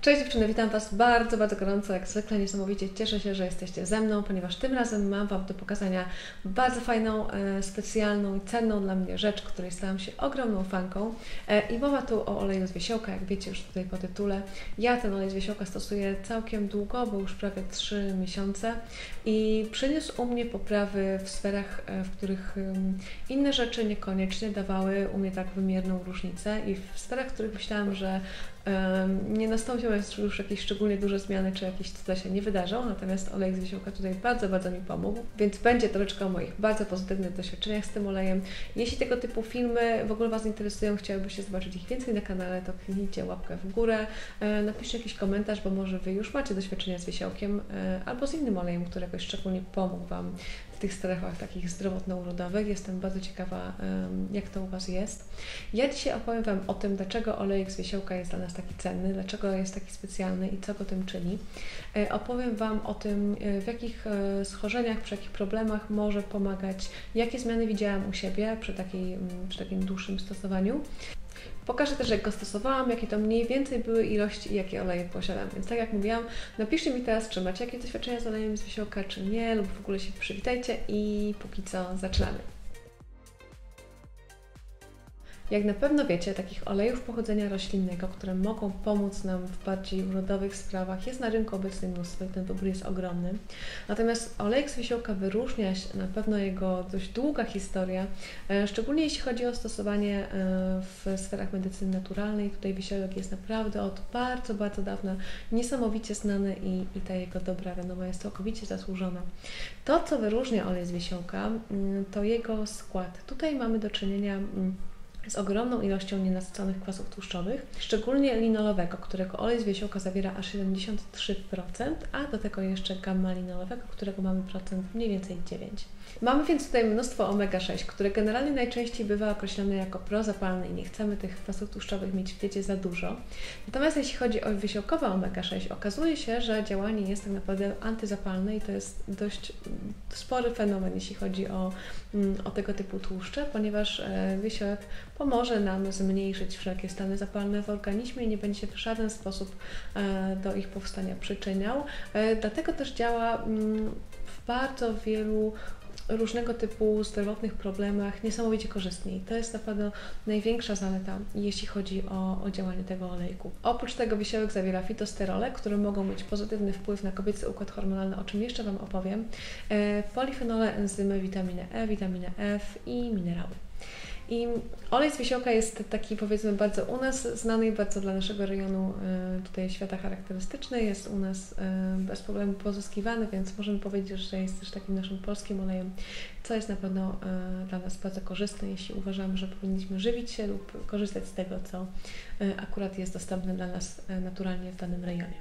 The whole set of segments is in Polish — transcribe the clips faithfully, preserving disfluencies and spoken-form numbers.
Cześć dziewczyny, witam Was bardzo, bardzo gorąco, jak zwykle niesamowicie cieszę się, że jesteście ze mną, ponieważ tym razem mam Wam do pokazania bardzo fajną, e, specjalną i cenną dla mnie rzecz, której stałam się ogromną fanką. E, I mowa tu o oleju z wiesiołka, jak wiecie już tutaj po tytule. Ja ten olej z wiesiołka stosuję całkiem długo, bo już prawie trzy miesiące i przyniósł u mnie poprawy w sferach, e, w których e, inne rzeczy niekoniecznie dawały u mnie tak wymierną różnicę i w sferach, w których myślałam, że nie nastąpią już jakieś szczególnie duże zmiany, czy jakieś cuda się nie wydarzą, natomiast olej z wiesiołka tutaj bardzo, bardzo mi pomógł, więc będzie troszeczkę o moich bardzo pozytywnych doświadczeniach z tym olejem. Jeśli tego typu filmy w ogóle Was interesują, chciałybyście zobaczyć ich więcej na kanale, to kliknijcie łapkę w górę, napiszcie jakiś komentarz, bo może Wy już macie doświadczenia z wiesiołkiem albo z innym olejem, który jakoś szczególnie pomógł Wam w tych strefach takich zdrowotno-urodowych. Jestem bardzo ciekawa, jak to u Was jest. Ja dzisiaj opowiem Wam o tym, dlaczego olejek z wiesiołka jest dla nas taki cenny, dlaczego jest taki specjalny i co go tym czyni. Opowiem Wam o tym, w jakich schorzeniach, przy jakich problemach może pomagać, jakie zmiany widziałam u siebie przy, takiej, przy takim dłuższym stosowaniu. Pokażę też, jak go stosowałam, jakie to mniej więcej były ilości i jakie oleje posiadam. Więc tak jak mówiłam, napiszcie mi teraz, czy macie jakieś doświadczenia z olejem z wiesiołka, czy nie, lub w ogóle się przywitajcie i póki co zaczynamy. Jak na pewno wiecie, takich olejów pochodzenia roślinnego, które mogą pomóc nam w bardziej urodowych sprawach, jest na rynku obecnie mnóstwo i ten wybór jest ogromny. Natomiast olejek z wiesiołka wyróżnia się na pewno jego dość długa historia, szczególnie jeśli chodzi o stosowanie w sferach medycyny naturalnej. Tutaj wiesiołek jest naprawdę od bardzo, bardzo dawna niesamowicie znany i, i ta jego dobra renoma jest całkowicie zasłużona. To, co wyróżnia olej z wiesiołka, to jego skład. Tutaj mamy do czynienia z ogromną ilością nienasyconych kwasów tłuszczowych, szczególnie linolowego, którego olej z wiesiołka zawiera aż siedemdziesiąt trzy procent, a do tego jeszcze gamma-linolowego, którego mamy procent mniej więcej dziewięć procent. Mamy więc tutaj mnóstwo omega sześć, które generalnie najczęściej bywa określone jako prozapalne i nie chcemy tych kwasów tłuszczowych mieć w diecie za dużo. Natomiast jeśli chodzi o wiesiołkowe omega sześć, okazuje się, że działanie jest tak naprawdę antyzapalne i to jest dość spory fenomen, jeśli chodzi o, o tego typu tłuszcze, ponieważ wiesiołek pomoże nam zmniejszyć wszelkie stany zapalne w organizmie i nie będzie w żaden sposób do ich powstania przyczyniał. Dlatego też działa w bardzo wielu różnego typu zdrowotnych problemach niesamowicie korzystnie. To jest naprawdę największa zaleta, jeśli chodzi o, o działanie tego olejku. Oprócz tego wiesiołek zawiera fitosterole, które mogą mieć pozytywny wpływ na kobiecy układ hormonalny, o czym jeszcze Wam opowiem, e, polifenole, enzymy, witaminę E, witaminę F i minerały. I olej z wiesiołka jest taki, powiedzmy, bardzo u nas znany i bardzo dla naszego rejonu tutaj świata charakterystyczny. Jest u nas bez problemu pozyskiwany, więc możemy powiedzieć, że jest też takim naszym polskim olejem, co jest na pewno dla nas bardzo korzystne, jeśli uważamy, że powinniśmy żywić się lub korzystać z tego, co akurat jest dostępne dla nas naturalnie w danym rejonie.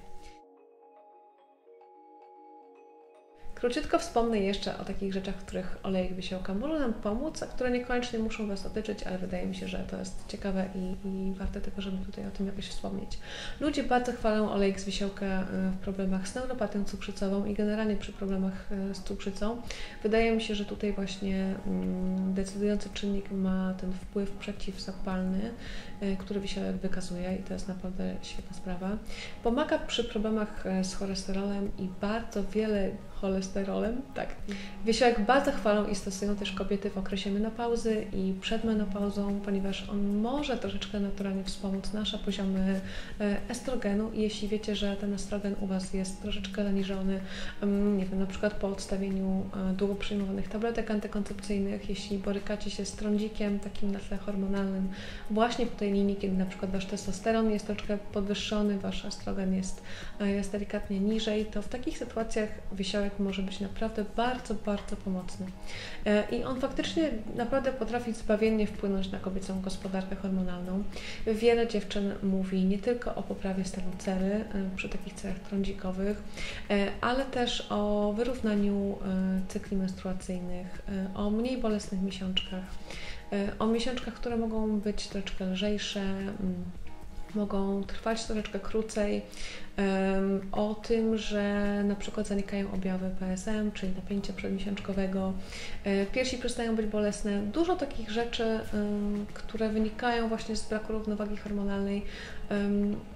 Króciutko wspomnę jeszcze o takich rzeczach, w których olejek wiesiołka może nam pomóc, a które niekoniecznie muszą Was dotyczyć, ale wydaje mi się, że to jest ciekawe i, i warte tego, żeby tutaj o tym jakoś wspomnieć. Ludzie bardzo chwalą olejek z wiesiołka w problemach z neuropatią cukrzycową i generalnie przy problemach z cukrzycą. Wydaje mi się, że tutaj właśnie decydujący czynnik ma ten wpływ przeciwzapalny, który wiesiołek wykazuje i to jest naprawdę świetna sprawa. Pomaga przy problemach z cholesterolem i bardzo wiele cholesterolem, tak. Wiesiołek bardzo chwalą i stosują też kobiety w okresie menopauzy i przed menopauzą, ponieważ on może troszeczkę naturalnie wspomóc nasze poziomy estrogenu i jeśli wiecie, że ten estrogen u Was jest troszeczkę zaniżony, nie wiem, na przykład po odstawieniu długo przyjmowanych tabletek antykoncepcyjnych, jeśli borykacie się z trądzikiem takim na tle hormonalnym, właśnie po tej linii, kiedy na przykład Wasz testosteron jest troszeczkę podwyższony, Wasz estrogen jest, jest delikatnie niżej, to w takich sytuacjach wiesiołek może być naprawdę bardzo, bardzo pomocny. I on faktycznie naprawdę potrafi zbawiennie wpłynąć na kobiecą gospodarkę hormonalną. Wiele dziewczyn mówi nie tylko o poprawie stanu cery przy takich celach trądzikowych, ale też o wyrównaniu cykli menstruacyjnych, o mniej bolesnych miesiączkach, o miesiączkach, które mogą być troszeczkę lżejsze, mogą trwać troszeczkę krócej, um, o tym, że na przykład zanikają objawy P S M, czyli napięcia przedmiesiączkowego, e, piersi przestają być bolesne. Dużo takich rzeczy, um, które wynikają właśnie z braku równowagi hormonalnej, um,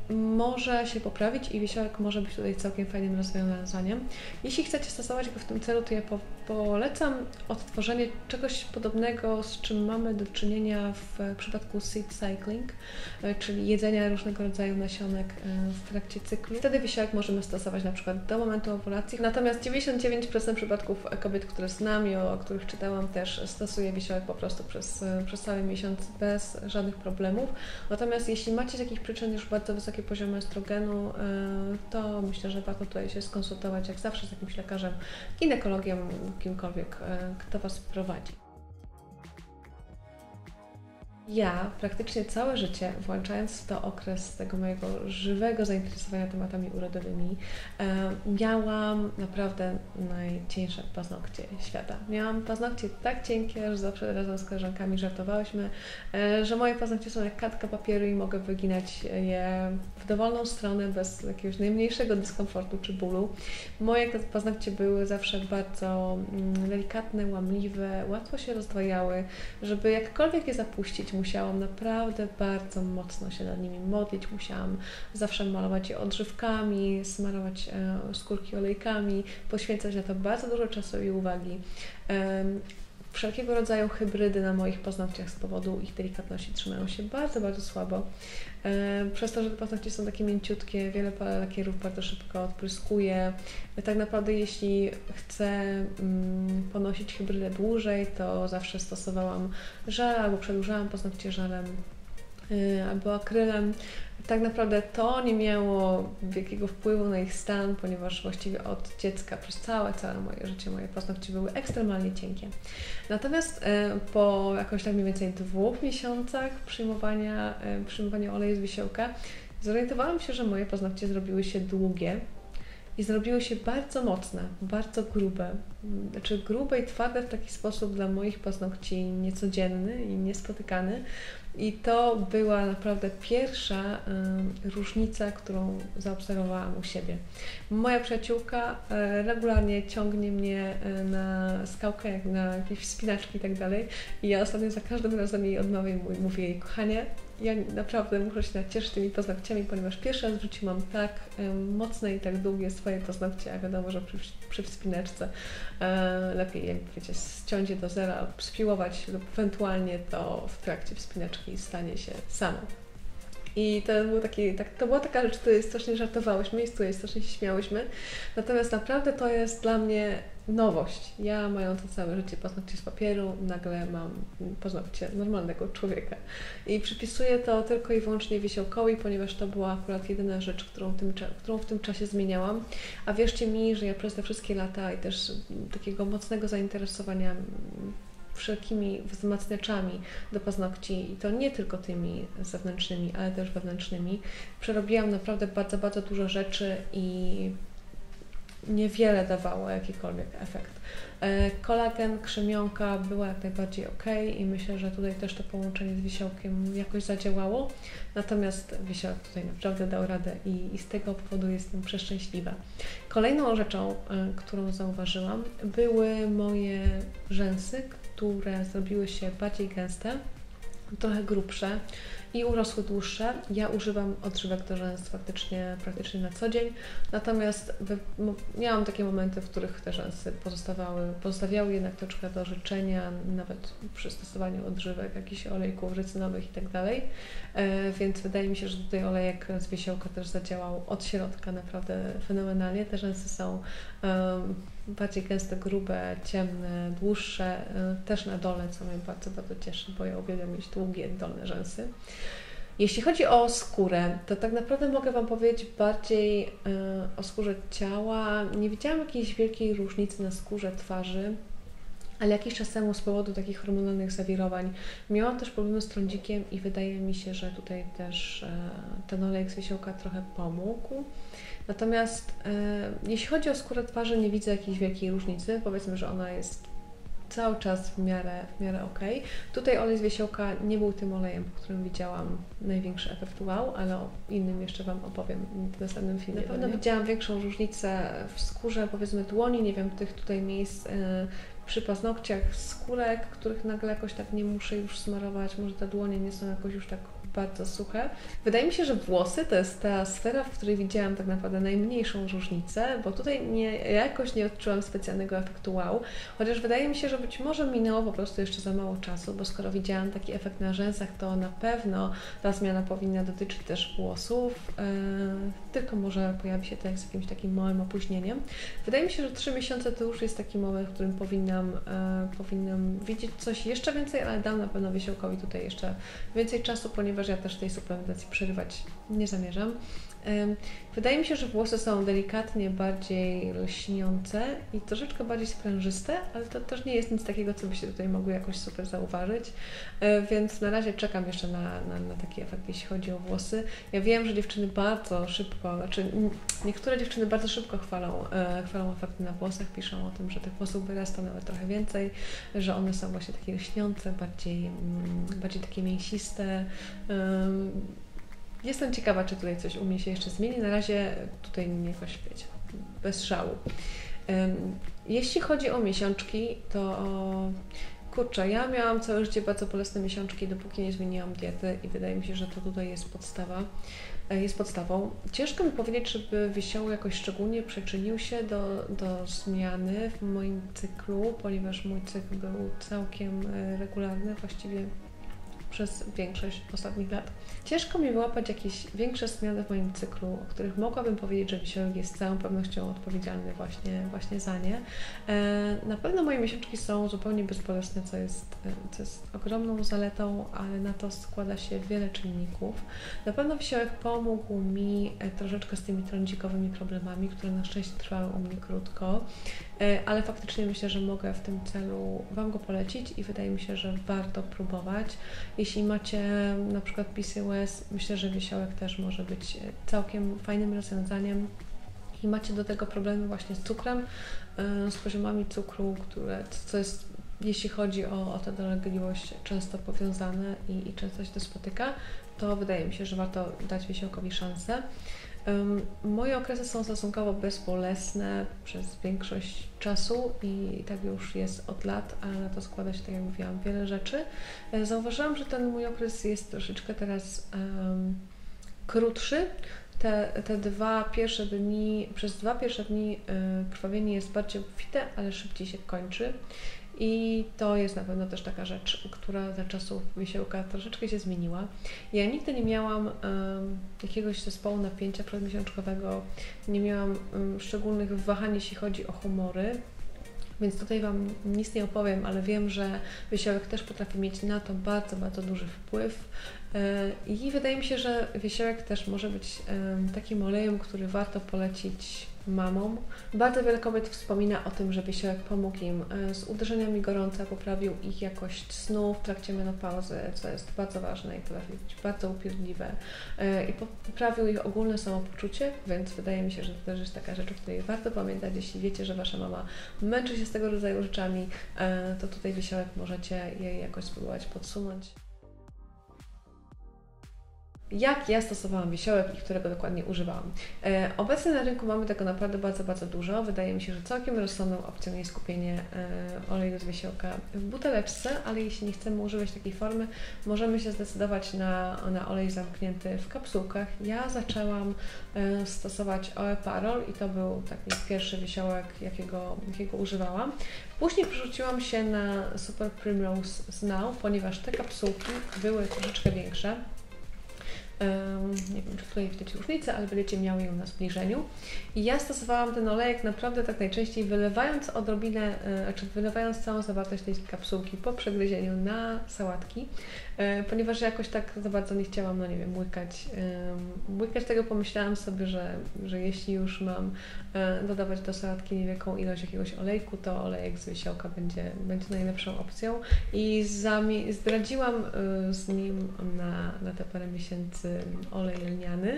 może się poprawić i wiesiołek może być tutaj całkiem fajnym rozwiązaniem. Jeśli chcecie stosować go w tym celu, to ja po, polecam odtworzenie czegoś podobnego, z czym mamy do czynienia w przypadku seed cycling, czyli jedzenia różnego rodzaju nasionek w trakcie cyklu. Wtedy wiesiołek możemy stosować na przykład do momentu owulacji, natomiast dziewięćdziesiąt dziewięć procent przypadków kobiet, które znam i o, o których czytałam, też stosuje wiesiołek po prostu przez, przez cały miesiąc bez żadnych problemów. Natomiast jeśli macie z jakichś przyczyn już bardzo wysokie poziomy estrogenu, to myślę, że warto tutaj się skonsultować jak zawsze z jakimś lekarzem, ginekologiem, kimkolwiek, kto Was prowadzi. Ja praktycznie całe życie, włączając w to okres tego mojego żywego zainteresowania tematami urodowymi, miałam naprawdę najcieńsze paznokcie świata. Miałam paznokcie tak cienkie, że zawsze razem z koleżankami żartowałyśmy, że moje paznokcie są jak kartka papieru i mogę wyginać je w dowolną stronę bez jakiegoś najmniejszego dyskomfortu czy bólu. Moje paznokcie były zawsze bardzo delikatne, łamliwe, łatwo się rozdwajały. Żeby jakkolwiek je zapuścić, musiałam naprawdę bardzo mocno się nad nimi modlić, musiałam zawsze malować je odżywkami, smarować e, skórki olejkami, poświęcać na to bardzo dużo czasu i uwagi. E, wszelkiego rodzaju hybrydy na moich paznokciach z powodu ich delikatności trzymają się bardzo, bardzo słabo. E, przez to, że te paznokcie są takie mięciutkie, wiele lakierów bardzo szybko odpryskuje. Tak naprawdę jeśli chcę mm, ponosić hybrydę dłużej, to zawsze stosowałam żel albo przedłużałam paznokcie żelem yy, albo akrylem. Tak naprawdę to nie miało wielkiego wpływu na ich stan, ponieważ właściwie od dziecka przez całe, całe moje życie moje paznokcie były ekstremalnie cienkie. Natomiast e, po jakoś tak mniej więcej dwóch miesiącach przyjmowania, e, przyjmowania oleju z wiesiołka zorientowałam się, że moje paznokcie zrobiły się długie i zrobiły się bardzo mocne, bardzo grube. Znaczy grube i twarde w taki sposób dla moich paznokci niecodzienny i niespotykany. I to była naprawdę pierwsza y, różnica, którą zaobserwowałam u siebie. Moja przyjaciółka y, regularnie ciągnie mnie y, na skałkę, jak na jakieś wspinaczki i tak dalej. I ja ostatnio za każdym razem jej odmawiam i mówię jej: kochanie, ja naprawdę muszę się nacieszyć tymi paznokciami, ponieważ pierwszy raz w życiu mam tak y, mocne i tak długie swoje paznokcie, a wiadomo, że przy, przy wspinaczce y, lepiej, jak wiecie, ściąć je do zera, spiłować lub ewentualnie to w trakcie wspinaczki stanie się samo. I to, był taki, tak, to była taka rzecz, której strasznie żartowałyśmy i z której strasznie się śmiałyśmy. Natomiast naprawdę to jest dla mnie nowość. Ja, mając całe życie paznokcie z papieru, nagle mam paznokcie normalnego człowieka. I przypisuję to tylko i wyłącznie wiesiołkowi, ponieważ to była akurat jedyna rzecz, którą, tym, którą w tym czasie zmieniałam. A wierzcie mi, że ja przez te wszystkie lata i też takiego mocnego zainteresowania wszelkimi wzmacniaczami do paznokci, i to nie tylko tymi zewnętrznymi, ale też wewnętrznymi, przerobiłam naprawdę bardzo, bardzo dużo rzeczy i niewiele dawało jakikolwiek efekt. Kolagen, krzemionka była jak najbardziej ok i myślę, że tutaj też to połączenie z wiesiołkiem jakoś zadziałało. Natomiast wiesiołek tutaj naprawdę dał radę i, i z tego powodu jestem przeszczęśliwa. Kolejną rzeczą, którą zauważyłam, były moje rzęsy, które zrobiły się bardziej gęste, trochę grubsze i urosły dłuższe. Ja używam odżywek do rzęs faktycznie praktycznie na co dzień, natomiast wy, m, miałam takie momenty, w których te rzęsy pozostawały, pozostawiały jednak troszkę do życzenia, nawet przy stosowaniu odżywek, jakichś olejków rycynowych i tak dalej, więc wydaje mi się, że tutaj olejek z wiesiołka też zadziałał od środka naprawdę fenomenalnie. Te rzęsy są um, bardziej gęste, grube, ciemne, dłuższe, też na dole, co mnie bardzo, bardzo cieszy, bo ja uwielbiam mieć długie, dolne rzęsy. Jeśli chodzi o skórę, to tak naprawdę mogę Wam powiedzieć bardziej y, o skórze ciała. Nie widziałam jakiejś wielkiej różnicy na skórze twarzy, ale jakiś czas temu z powodu takich hormonalnych zawirowań miałam też problemy z trądzikiem i wydaje mi się, że tutaj też y, ten olejek z wiesiołka trochę pomógł. Natomiast y, jeśli chodzi o skórę twarzy, nie widzę jakiejś wielkiej różnicy. Powiedzmy, że ona jest cały czas w miarę, w miarę ok. Tutaj olej z wiesiołka nie był tym olejem, po którym widziałam największy efekt wow, ale o innym jeszcze Wam opowiem w następnym filmie. Na pewno widziałam większą różnicę w skórze, powiedzmy dłoni, nie wiem, tych tutaj miejsc yy, przy paznokciach, skórek, których nagle jakoś tak nie muszę już smarować, może te dłonie nie są jakoś już tak bardzo suche. Wydaje mi się, że włosy to jest ta sfera, w której widziałam tak naprawdę najmniejszą różnicę, bo tutaj nie, jakoś nie odczułam specjalnego efektu wow, chociaż wydaje mi się, że być może minęło po prostu jeszcze za mało czasu, bo skoro widziałam taki efekt na rzęsach, to na pewno ta zmiana powinna dotyczyć też włosów, yy, tylko może pojawi się to z jakimś takim małym opóźnieniem. Wydaje mi się, że trzy miesiące to już jest taki moment, w którym powinnam, yy, powinnam widzieć coś jeszcze więcej, ale dam na pewno Wiesiołkowi tutaj jeszcze więcej czasu, ponieważ ja też tej suplementacji przerywać nie zamierzam. Wydaje mi się, że włosy są delikatnie bardziej lśniące i troszeczkę bardziej sprężyste, ale to też nie jest nic takiego, co by się tutaj mogło jakoś super zauważyć, więc na razie czekam jeszcze na, na, na taki efekt, jeśli chodzi o włosy. Ja wiem, że dziewczyny bardzo szybko, znaczy niektóre dziewczyny bardzo szybko chwalą, chwalą efekty na włosach, piszą o tym, że tych włosów wyrasta nawet trochę więcej, że one są właśnie takie lśniące, bardziej, bardziej takie mięsiste. Jestem ciekawa, czy tutaj coś u mnie się jeszcze zmieni. Na razie tutaj nie jakoś, wiecie, bez szału. Jeśli chodzi o miesiączki, to kurczę, ja miałam całe życie bardzo bolesne miesiączki, dopóki nie zmieniłam diety i wydaje mi się, że to tutaj jest podstawa. Jest podstawą. Ciężko mi powiedzieć, żeby Wiesioły jakoś szczególnie przyczynił się do, do zmiany w moim cyklu, ponieważ mój cykl był całkiem regularny, właściwie przez większość ostatnich lat. Ciężko mi wyłapać jakieś większe zmiany w moim cyklu, o których mogłabym powiedzieć, że Wiesiołek jest z całą pewnością odpowiedzialny właśnie, właśnie za nie. Na pewno moje miesiączki są zupełnie bezbolesne, co jest, co jest ogromną zaletą, ale na to składa się wiele czynników. Na pewno Wiesiołek pomógł mi troszeczkę z tymi trądzikowymi problemami, które na szczęście trwały u mnie krótko, ale faktycznie myślę, że mogę w tym celu Wam go polecić i wydaje mi się, że warto próbować. Jeśli macie na przykład P C O S, myślę, że Wiesiołek też może być całkiem fajnym rozwiązaniem. I macie do tego problemy właśnie z cukrem, z poziomami cukru, które, co jest, jeśli chodzi o, o tę dolegliwość, często powiązane i, i często się to spotyka, to wydaje mi się, że warto dać Wiesiołkowi szansę. Um, moje okresy są stosunkowo bezbolesne przez większość czasu i tak już jest od lat, ale na to składa się, tak jak mówiłam, wiele rzeczy. Zauważyłam, że ten mój okres jest troszeczkę teraz um, krótszy. Te, te dwa pierwsze dni, przez dwa pierwsze dni y, krwawienie jest bardziej obfite, ale szybciej się kończy. I to jest na pewno też taka rzecz, która za czasów Wiesiołka troszeczkę się zmieniła. Ja nigdy nie miałam um, jakiegoś zespołu napięcia przedmiesiączkowego, nie miałam um, szczególnych wahań, jeśli chodzi o humory, więc tutaj Wam nic nie opowiem, ale wiem, że Wiesiołek też potrafi mieć na to bardzo, bardzo duży wpływ. I wydaje mi się, że Wiesiołek też może być takim olejem, który warto polecić mamom. Bardzo wiele kobiet wspomina o tym, że Wiesiołek pomógł im z uderzeniami gorąca, poprawił ich jakość snu w trakcie menopauzy, co jest bardzo ważne i potrafi być bardzo upierdliwe, i poprawił ich ogólne samopoczucie, więc wydaje mi się, że to też jest taka rzecz, o której warto pamiętać. Jeśli wiecie, że Wasza mama męczy się z tego rodzaju rzeczami, to tutaj Wiesiołek możecie jej jakoś spróbować podsunąć. Jak ja stosowałam Wiesiołek i którego dokładnie używałam. E, obecnie na rynku mamy tego naprawdę bardzo, bardzo dużo. Wydaje mi się, że całkiem rozsądną opcją jest kupienie e, oleju z Wiesiołka w buteleczce, ale jeśli nie chcemy używać takiej formy, możemy się zdecydować na, na olej zamknięty w kapsułkach. Ja zaczęłam e, stosować Oeparol i to był taki pierwszy Wiesiołek, jakiego, jakiego używałam. Później przerzuciłam się na Super Primrose z Now, ponieważ te kapsułki były troszeczkę większe. Um, nie wiem, czy tutaj widać różnicę, ale będziecie miały ją na zbliżeniu. I ja stosowałam ten olejek naprawdę tak najczęściej wylewając odrobinę, e, czy wylewając całą zawartość tej kapsułki po przegryzieniu na sałatki, e, ponieważ jakoś tak za bardzo nie chciałam, no nie wiem, łykać, e, łykać tego. Pomyślałam sobie, że, że jeśli już mam e, dodawać do sałatki niewielką ilość jakiegoś olejku, to olejek z Wiesiołka będzie, będzie najlepszą opcją. I zami- zdradziłam e, z nim na, na te parę miesięcy olej lniany,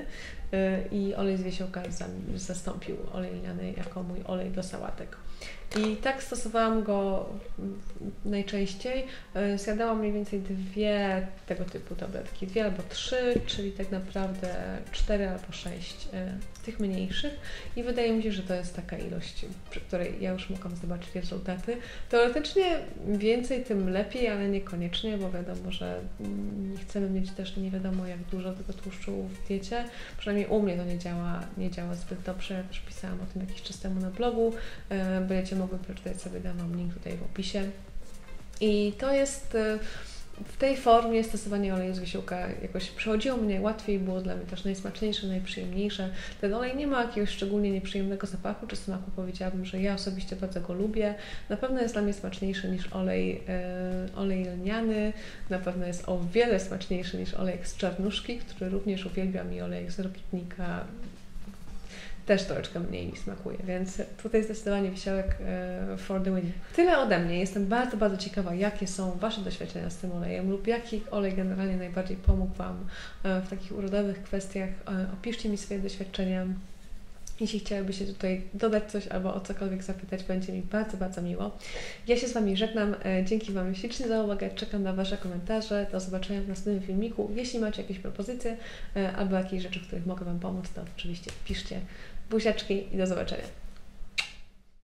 i olej z wiesiołka zastąpił olej lniany jako mój olej do sałatek. I tak stosowałam go najczęściej. Zjadałam mniej więcej dwie tego typu tabletki, dwie albo trzy, czyli tak naprawdę cztery albo sześć tych mniejszych i wydaje mi się, że to jest taka ilość, przy której ja już mogłam zobaczyć rezultaty. Teoretycznie więcej, tym lepiej, ale niekoniecznie, bo wiadomo, że nie chcemy mieć też nie wiadomo jak dużo tego tłuszczu w diecie. Przynajmniej u mnie to nie działa, nie działa zbyt dobrze. Ja też pisałam o tym jakiś czas temu na blogu. Będziecie mogły przeczytać sobie, dam Wam link tutaj w opisie. I to jest w tej formie stosowanie oleju z wiesiołka jakoś przechodziło mnie łatwiej, było dla mnie też najsmaczniejsze, najprzyjemniejsze. Ten olej nie ma jakiegoś szczególnie nieprzyjemnego zapachu czy smaku, powiedziałabym, że ja osobiście bardzo go lubię. Na pewno jest dla mnie smaczniejszy niż olej, e, olej lniany, na pewno jest o wiele smaczniejszy niż olejek z czarnuszki, który również uwielbiam i olejek z rokitnika też troszeczkę mniej mi smakuje, więc tutaj zdecydowanie wiesiołek for the win. Tyle ode mnie. Jestem bardzo, bardzo ciekawa, jakie są Wasze doświadczenia z tym olejem lub jaki olej generalnie najbardziej pomógł Wam w takich urodowych kwestiach. Opiszcie mi swoje doświadczenia. Jeśli chciałybyście tutaj dodać coś albo o cokolwiek zapytać, będzie mi bardzo, bardzo miło. Ja się z Wami żegnam. Dzięki Wam ślicznie za uwagę. Czekam na Wasze komentarze. Do zobaczenia w następnym filmiku. Jeśli macie jakieś propozycje albo jakieś rzeczy, w których mogę Wam pomóc, to oczywiście piszcie. Buziaczki i do zobaczenia.